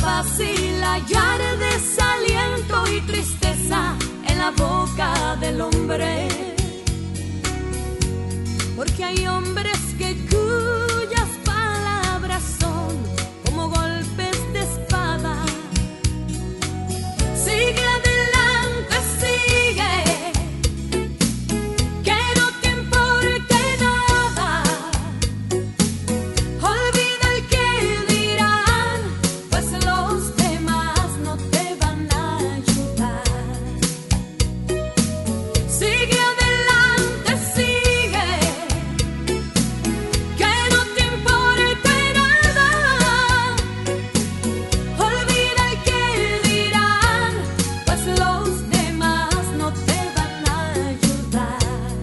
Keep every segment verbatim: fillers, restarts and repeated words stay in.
fácil hallar desaliento y tristeza en la boca del hombre, porque hay hombres que cuyas palabras son como golpes de espada. Sigue adelante, sigue, que no te importe nada. Olvida el que dirán, pues los demás no te van a ayudar. Sigue adelante, sigue, que no te importe nada. Olvida el que dirán, pues los demás no te van a ayudar.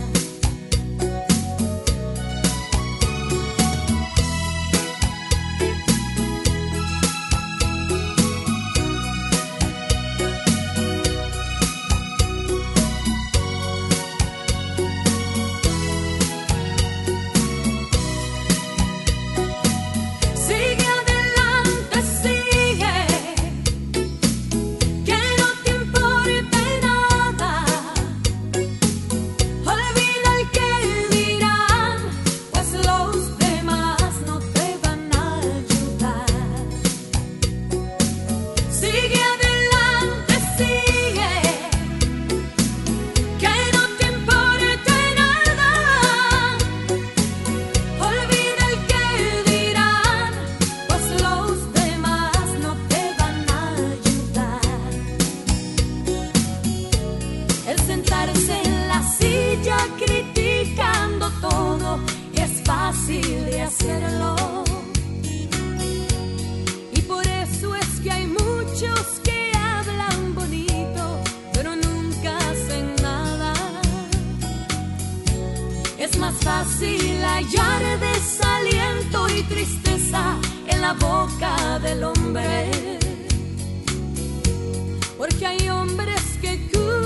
Sigue adelante, sigue, que no te importe nada. Olvida el que dirán, pues los demás no te van a ayudar. Sigue adelante, sigue, que no te importe nada. Olvida el que dirán, pues los demás no te van a ayudar. El sentarse en la silla criticando todo es fácil de hacerlo, y por eso es que hay muchos que hablan bonito, pero nunca hacen nada. Es más fácil hallar desaliento y tristeza en la boca del hombre, porque hay hombres que